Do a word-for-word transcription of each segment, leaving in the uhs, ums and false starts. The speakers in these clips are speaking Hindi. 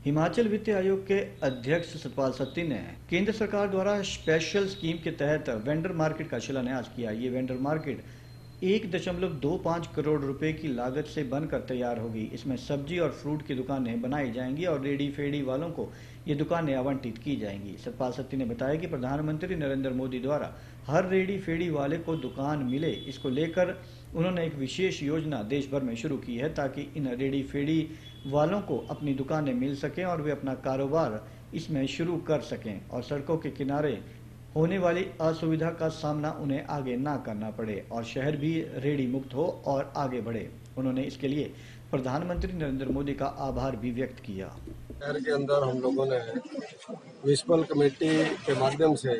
हिमाचल वित्त आयोग के अध्यक्ष सतपाल सत्ती ने केंद्र सरकार द्वारा स्पेशल स्कीम के तहत वेंडर मार्केट का शिलान्यास किया। ये वेंडर मार्केट एक दशमलव दो पाँच करोड़ रुपए की लागत से बनकर तैयार होगी। इसमें सब्जी और फ्रूट की दुकानें बनाई जाएंगी और रेडी फेडी वालों को ये दुकानें आवंटित की जाएंगी। सतपाल सत्ती ने बताया कि प्रधानमंत्री नरेंद्र मोदी द्वारा हर रेडी फेडी वाले को दुकान मिले, इसको लेकर उन्होंने एक विशेष योजना देश भर में शुरू की है ताकि इन रेडी फेडी वालों को अपनी दुकानें मिल सकें और वे अपना कारोबार इसमें शुरू कर सकें और सड़कों के किनारे होने वाली असुविधा का सामना उन्हें आगे ना करना पड़े और शहर भी रेडी मुक्त हो और आगे बढ़े। उन्होंने इसके लिए प्रधानमंत्री नरेंद्र मोदी का आभार भी व्यक्त किया। शहर के अंदर हम लोगों ने म्यूनिसिपल कमेटी के माध्यम से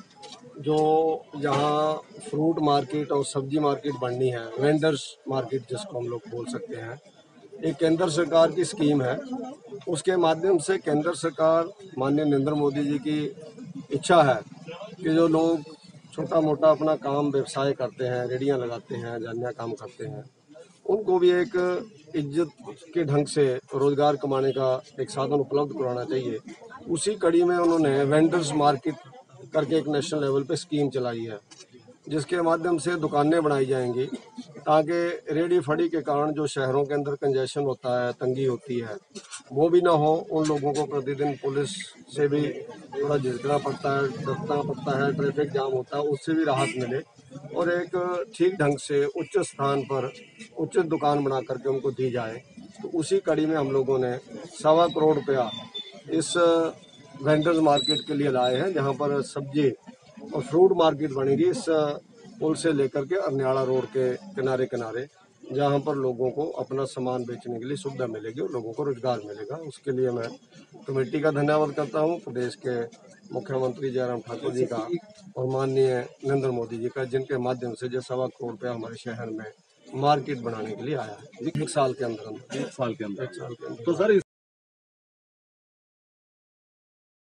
जो यहाँ फ्रूट मार्केट और सब्जी मार्केट बननी है, वेंडर्स मार्केट जिसको हम लोग बोल सकते हैं, एक केंद्र सरकार की स्कीम है। उसके माध्यम से केंद्र सरकार माननीय नरेंद्र मोदी जी की इच्छा है कि जो लोग छोटा मोटा अपना काम व्यवसाय करते हैं, रेडियां लगाते हैं, जानिया काम करते हैं, उनको भी एक इज्जत के ढंग से रोजगार कमाने का एक साधन उपलब्ध कराना चाहिए। उसी कड़ी में उन्होंने वेंडर्स मार्केट करके एक नेशनल लेवल पे स्कीम चलाई है, जिसके माध्यम से दुकानें बनाई जाएंगी ताकि रेडी फड़ी के कारण जो शहरों के अंदर कंजेशन होता है, तंगी होती है, वो भी ना हो। उन लोगों को प्रतिदिन पुलिस से भी थोड़ा झिझकना पड़ता है, डरना पड़ता है, ट्रैफिक जाम होता है, उससे भी राहत मिले और एक ठीक ढंग से उच्च स्थान पर उचित दुकान बना करके उनको दी जाए। तो उसी कड़ी में हम लोगों ने सवा करोड़ रुपया इस वेंडर्स मार्केट के लिए लाए हैं, जहाँ पर सब्जी और फ्रूट मार्केट बनेगी इस पुल से लेकर के अरनियाड़ा रोड के किनारे किनारे, जहाँ पर लोगों को अपना सामान बेचने के लिए सुविधा मिलेगी और लोगों को रोजगार मिलेगा। उसके लिए मैं कमेटी का धन्यवाद करता हूँ, प्रदेश के मुख्यमंत्री जयराम ठाकुर जी का और माननीय नरेंद्र मोदी जी का, जिनके माध्यम से जो सवा करोड़ रुपया हमारे शहर में मार्केट बनाने के लिए आया है एक साल के अंदर अंदर एक साल के अंदर एक साल के अंदर। तो सर